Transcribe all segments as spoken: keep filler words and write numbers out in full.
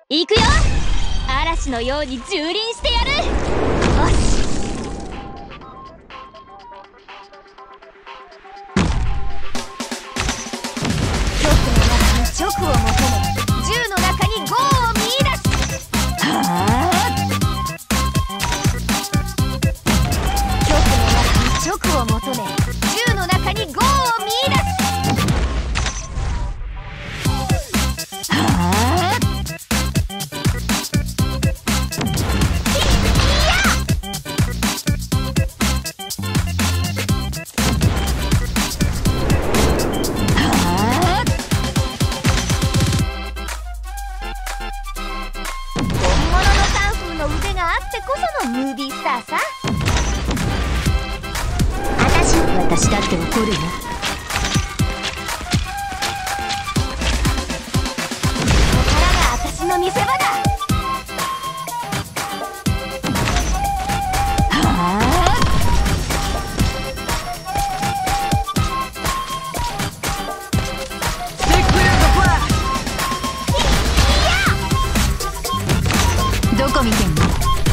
行くよ。嵐のように蹂躙してやる。よし。直を求め、銃の中にゴーを見出す。はあ。極の中に直を求め、銃の中にゴーを見出す。はあ。いや。腕があってこそのムービースターさ。私私だって怒るよ。ここからが私の見せ場だ。はあ。どこ見てんの？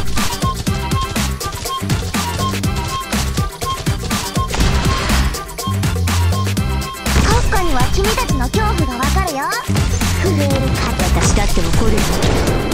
カフカには君たちの恐怖がわかるよ。震えるか。私だって怒るよ。